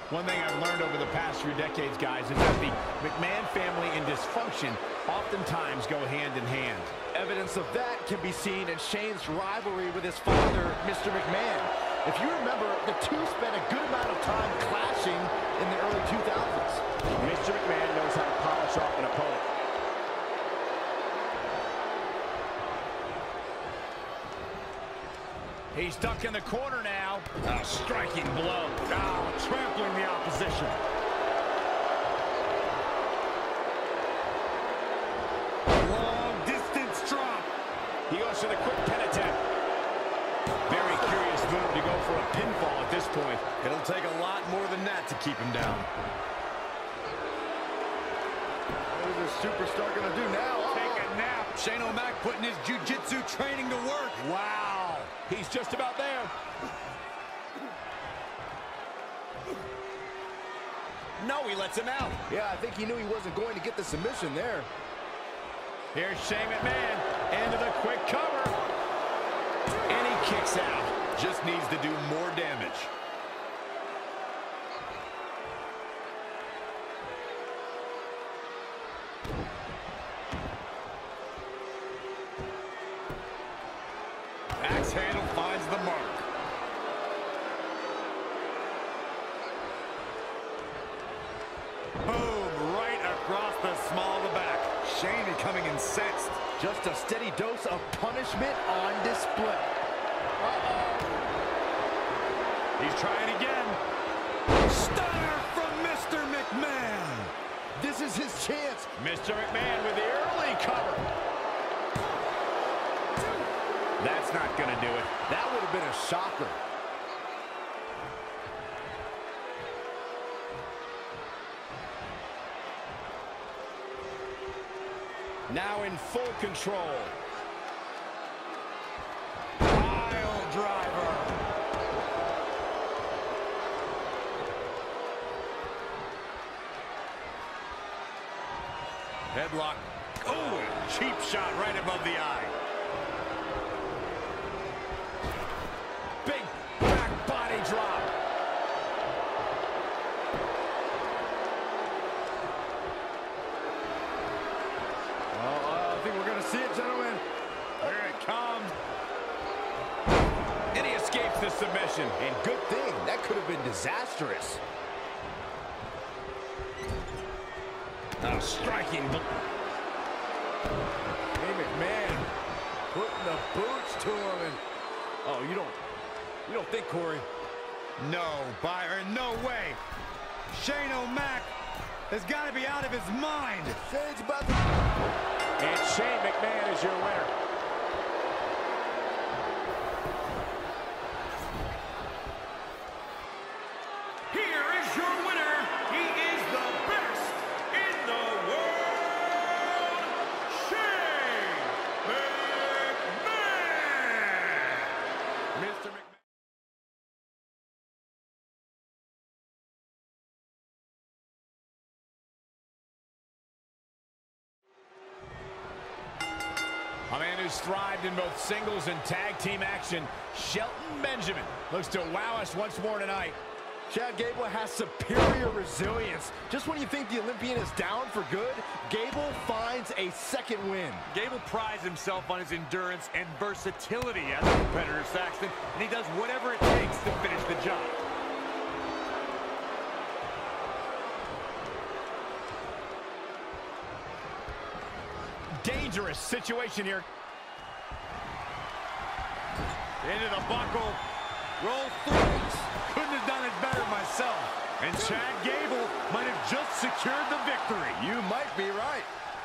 One thing I've learned over the past few decades, guys, is that the McMahon family and dysfunction oftentimes go hand in hand. Evidence of that can be seen in Shane's rivalry with his father, Mr. McMahon. If you remember, the two spent a good amount of time clashing in the early 2000s. Mr. McMahon knows how to polish off an opponent. He's stuck in the corner now. A striking blow. Oh, trampling the opposition. Long distance drop. He goes for the quick pin attempt. Very curious move to go for a pinfall at this point. It'll take a lot more than that to keep him down. What is this superstar going to do now? Take a nap. Shane O'Mac putting his jiu-jitsu training to work. Wow. He's just about there. No, he lets him out. Yeah, I think he knew he wasn't going to get the submission there. Here's Shane McMahon into the quick cover. And he kicks out. Just needs to do more damage. Axe handle finds the mark. Boom, right across the small of the back. Shane becoming incensed. Just a steady dose of punishment on display. He's trying again. Stunner from Mr. McMahon. This is his chance. Mr. McMahon with the early cover. That's not going to do it. That would have been a shocker. Now in full control. Pile driver. Headlock. Oh, cheap shot right above the eye. Big back body drop. I think we're going to see it, gentlemen. Here it comes. And he escapes the submission. And good thing. That could have been disastrous. A striking. Hey, McMahon putting the boots to him. And oh, you don't think, Corey? No, Byron, no way. Shane O'Mac has got to be out of his mind. Shane's about to... And Shane McMahon is your winner. Here is your winner. He is the best in the world, Shane McMahon. Mr. McMahon. A man who's thrived in both singles and tag team action, Shelton Benjamin, looks to wow us once more tonight. Chad Gable has superior resilience. Just when you think the Olympian is down for good, Gable finds a second win. Gable prides himself on his endurance and versatility as a competitor, Saxton, and he does whatever it takes to finish the job. Dangerous situation here. Into the buckle. Roll through. Couldn't have done it better myself. And Chad Gable might have just secured the victory. You might be right.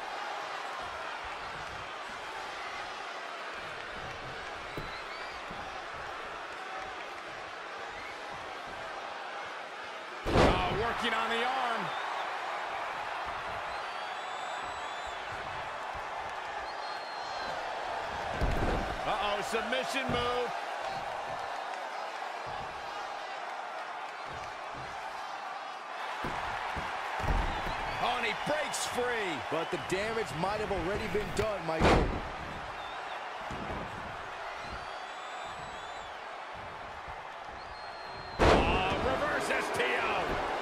Working on the arm. Uh-oh, submission move. Oh, and he breaks free. But the damage might have already been done, Michael. Reverse STO.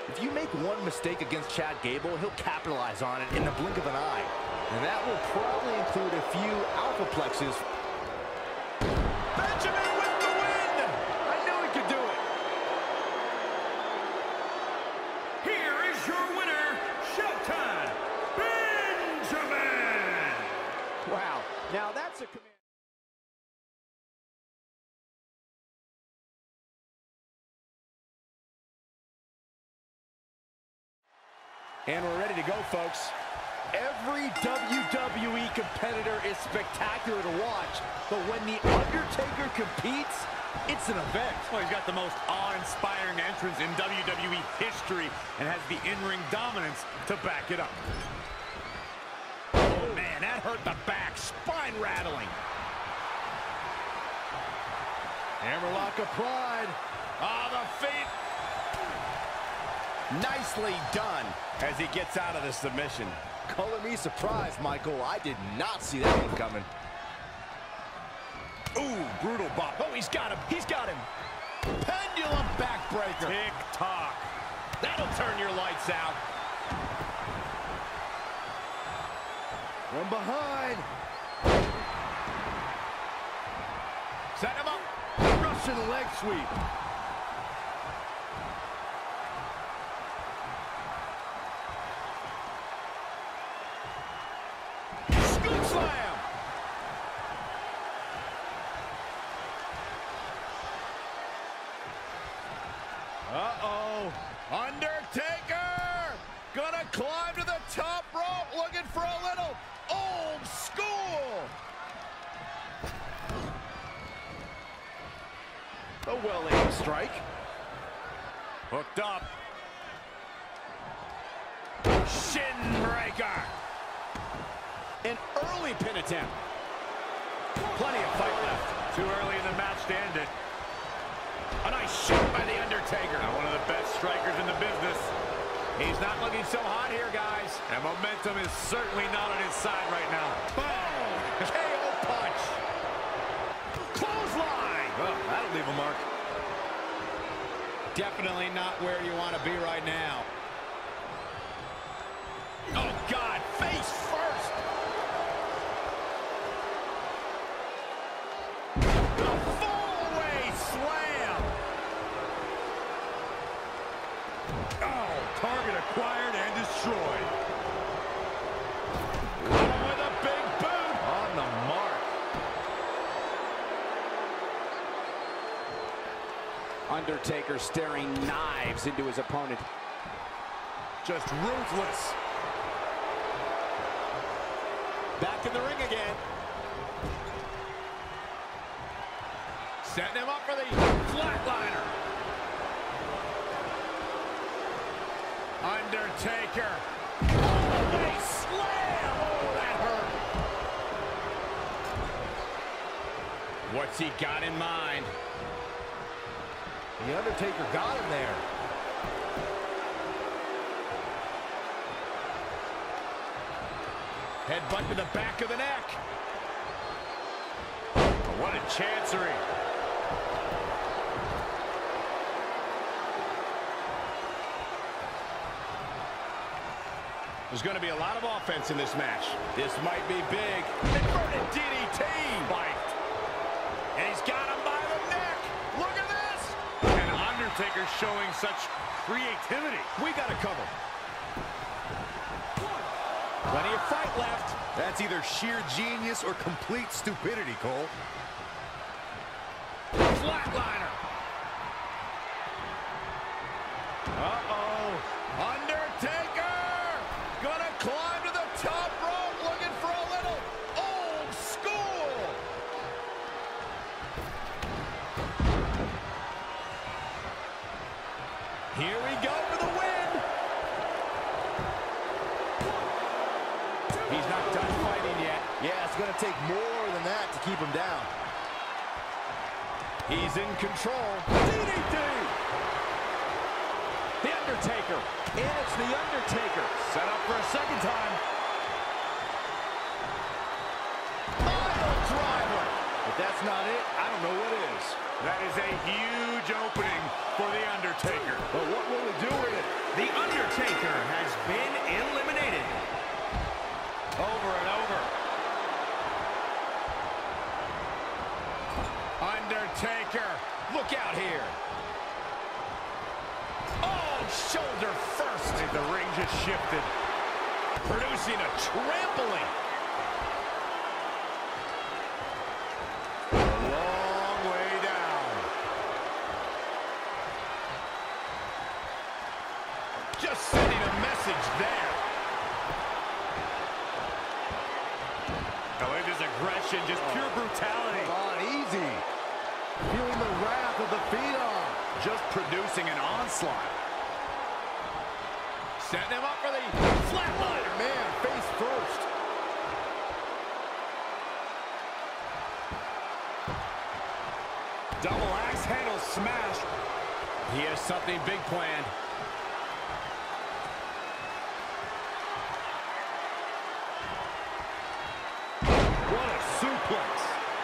If you make one mistake against Chad Gable, he'll capitalize on it in the blink of an eye. And that will probably include a few alpha plexes. Benjamin with the win! I knew he could do it. Here is your winner, Shelton Benjamin! Wow. Now that's a command. And we're ready to go, folks. Every WWE competitor is spectacular to watch, but when The Undertaker competes, it's an event. Well, he's got the most awe-inspiring entrance in WWE history and has the in-ring dominance to back it up. Oh, man, that hurt the back. Spine rattling. Hammerlock of Pride. Ah, the feet. Nicely done as he gets out of the submission. Color me surprised, Michael. I did not see that one coming. Ooh, brutal bop. Oh, he's got him. He's got him. Pendulum backbreaker. Tick-tock. That'll turn your lights out. From behind. Set him up. Russian leg sweep. Scoop slam. Uh-oh. Undertaker! Gonna climb to the top rope, looking for a little old school. A well-aimed strike. Hooked up. Shin breaker. An early pin attempt. Plenty of fight left. Too early in the match to end it. A nice shot by The Undertaker. Now, one of the best strikers in the business. He's not looking so hot here, guys. And momentum is certainly not on his side right now. Boom! KO punch. Clothesline. Oh, that'll leave a mark. Definitely not where you want to be right now. Oh, God. Face first. The fall-away slam. Oh, target acquired and destroyed. With a big boot. On the mark. Undertaker staring knives into his opponent. Just ruthless. Back in the ring again. Setting him up for the flatliner. Undertaker. They slam. Oh, that hurt. What's he got in mind? The Undertaker got him there. Headbutt to the back of the neck. What a chancery. There's going to be a lot of offense in this match. This might be big. Inverted DDT. Spiked. And he's got him by the neck. Look at this. And Undertaker showing such creativity. We got to cover. Plenty of fight left. That's either sheer genius or complete stupidity, Cole. Flatliner. Uh-oh. Undertaker. Gonna climb to the top rope, looking for a little old school. Here we go for the win. He's not done fighting yet. Yeah, it's going to take more than that to keep him down. He's in control. DDT! The Undertaker. And it's The Undertaker. Set up for a second time. Pile driver. If that's not it, I don't know what is. That is a huge opening for The Undertaker. But what will he do with it? The Undertaker has been eliminated. Over and over. Undertaker, look out here. Oh, shoulder first. The ring just shifted. Producing a trampling. A long way down. Just sending a message there. Oh, it is aggression, just pure brutality. Come on, easy. Feeling the wrath of the Phenom. Just producing an onslaught. Setting him up for the flatliner. Man, face first. Double axe handle smash. He has something big planned. What a suplex.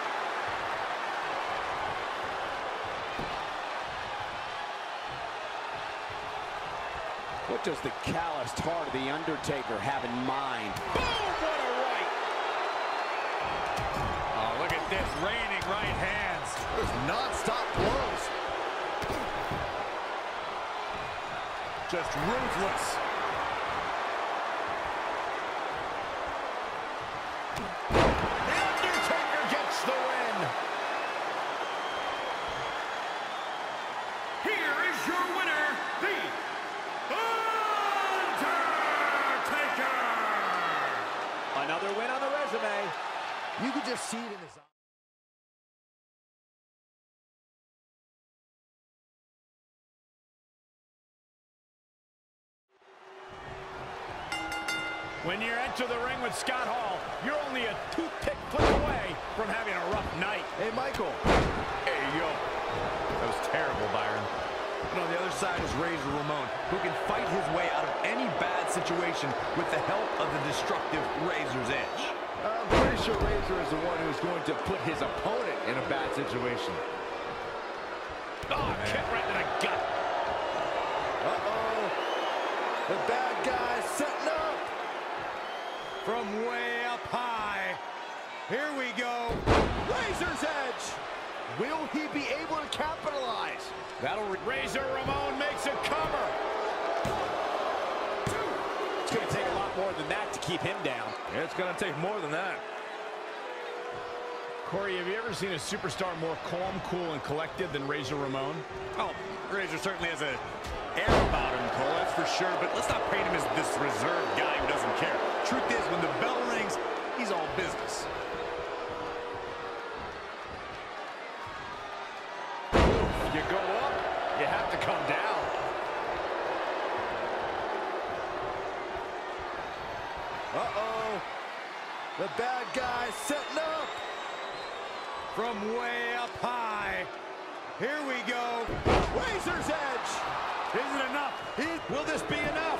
What does the calloused heart of The Undertaker have in mind? Boom! What a right! Oh, look at this, raining right hands. There's non-stop blows. Just ruthless. The Undertaker gets the win. Here is your winner, The Undertaker. Another win on the resume. You could just see it in his eyes. When you enter the ring with Scott Hall, you're only a toothpick flick away from having a rough night. Hey, Michael. Hey, yo. That was terrible, Byron. And on the other side is Razor Ramon, who can fight his way out of any bad situation with the help of the destructive Razor's Edge. I'm pretty sure Razor is the one who's going to put his opponent in a bad situation. Oh, kick right to the gut. Uh-oh. The bad guy setting up. From way up high. Here we go. Razor's Edge. Will he be able to capitalize? Razor Ramon makes a cover. It's going to take a lot more than that to keep him down. It's going to take more than that. Corey, have you ever seen a superstar more calm, cool, and collected than Razor Ramon? Oh, Razor certainly has an air about him, Cole, that's for sure. But let's not paint him as this reserved guy who doesn't care. Truth is, when the bell rings, he's all business. You go up, you have to come down. Uh-oh. The bad guy setting up. From way up high. Here we go. Razor's Edge. Is it enough? Will this be enough?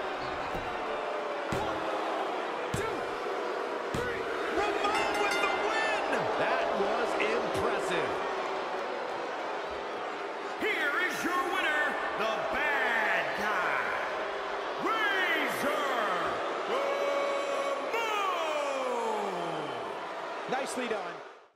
1, 2, 3. Ramon with the win. That was impressive. Here is your winner, the bad guy, Razor Ramon. Nicely done.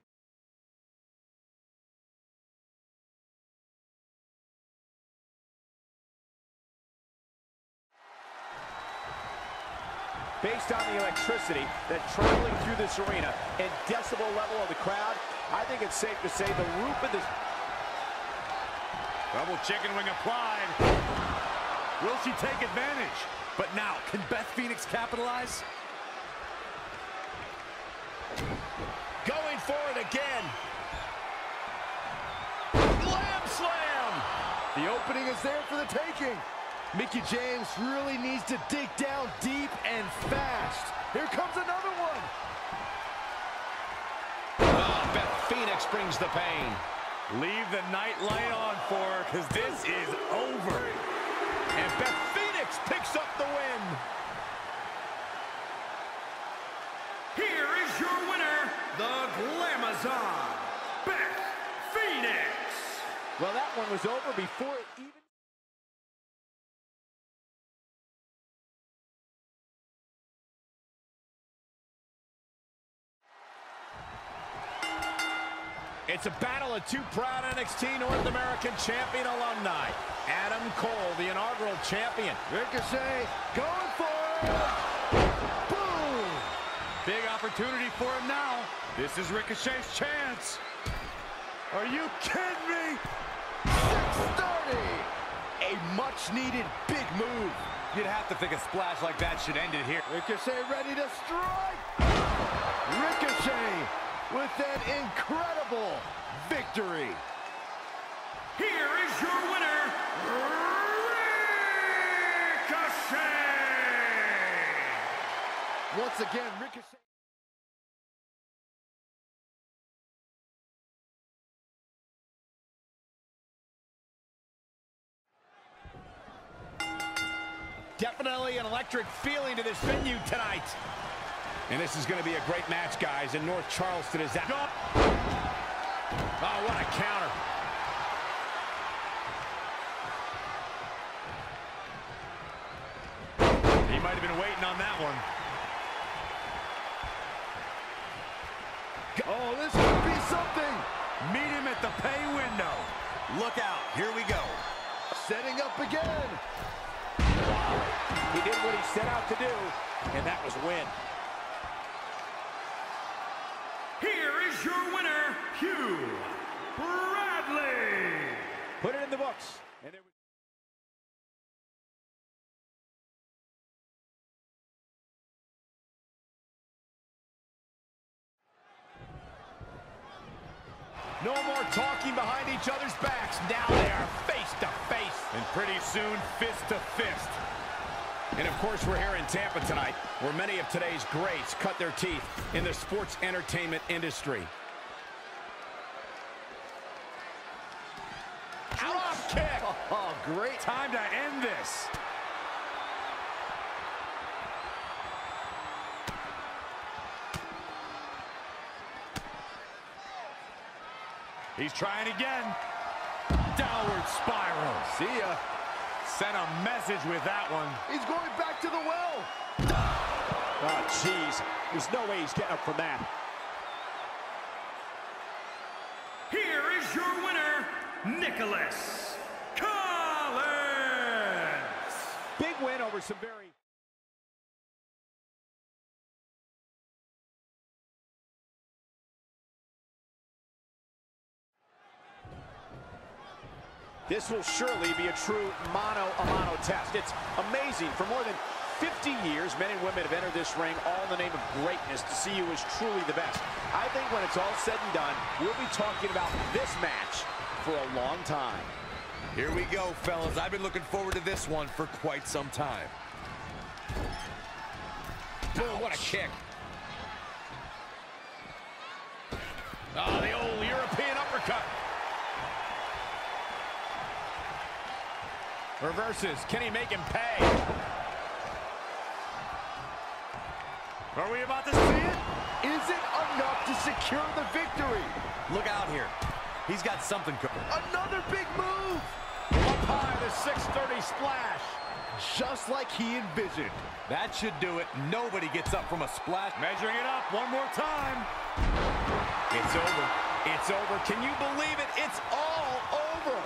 Based on the electricity that's traveling through this arena and decibel level of the crowd, I think it's safe to say the roof of this... Double chicken wing applied. Will she take advantage? But now, can Beth Phoenix capitalize? Going for it again. Glam slam. The opening is there for the taking. Mickie James really needs to dig down deep and fast. Here comes another one. Oh, Beth Phoenix brings the pain. Leave the night light on for her, because this is over. And Beth Phoenix picks up the win. Here is your winner, the Glamazon, Beth Phoenix. Well, that one was over before it even... It's a battle of two proud NXT North American champion alumni. Adam Cole, the inaugural champion. Ricochet going for it. Boom! Big opportunity for him now. This is Ricochet's chance. Are you kidding me? 630! A much-needed big move. You'd have to think a splash like that should end it here. Ricochet ready to strike. Ricochet with an incredible victory. Here is your winner, Ricochet! Once again, Ricochet. Definitely an electric feeling to this venue tonight. And this is going to be a great match, guys. And North Charleston is out. Oh, what a counter. He might have been waiting on that one. Oh, this could be something. Meet him at the pay window. Look out, here we go. Setting up again. He did what he set out to do, and that was win. Here is your winner, Hugh Bradley! Put it in the books. And it was no more talking behind each other's backs. Now they are face to face. And pretty soon, fist to fist. And of course, we're here in Tampa tonight, where many of today's greats cut their teeth in the sports entertainment industry. Drop kick! Oh, great. Time to end this. He's trying again. Downward spiral. See ya. Sent a message with that one. He's going back to the well. Oh, jeez. There's no way he's getting up from that. Here is your winner, Nicholas Collins! Big win over some very... This will surely be a true mano-a-mano test. It's amazing. For more than 50 years, men and women have entered this ring all in the name of greatness to see who is truly the best. I think when it's all said and done, we'll be talking about this match for a long time. Here we go, fellas. I've been looking forward to this one for quite some time. Boom, what a kick. Oh, the old European uppercut. Reverses. Can he make him pay? Are we about to see it? Is it enough to secure the victory? Look out here. He's got something cooking. Another big move. Up high, the 630 splash. Just like he envisioned. That should do it. Nobody gets up from a splash. Measuring it up one more time. It's over. It's over. Can you believe it? It's all over.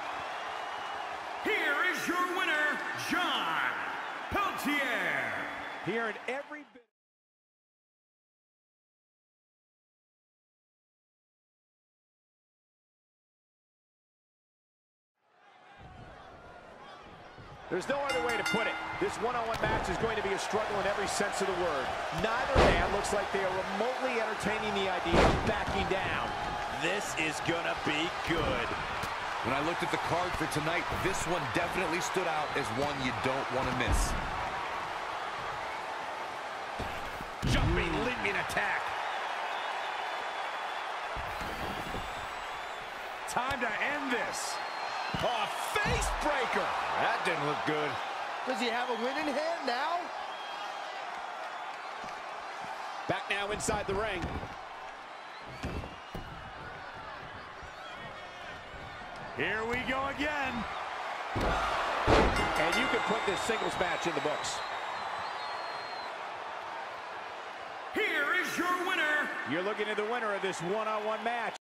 Here is your winner, John Peltier! He earned every bit. There's no other way to put it. This one-on-one match is going to be a struggle in every sense of the word. Neither man looks like they are remotely entertaining the idea of backing down. This is gonna be good. When I looked at the card for tonight, this one definitely stood out as one you don't want to miss. Jumping, leaping attack. Time to end this. Oh, face breaker. That didn't look good. Does he have a win in hand now? Back now inside the ring. Here we go again. And you can put this singles match in the books. Here is your winner. You're looking at the winner of this one-on-one match.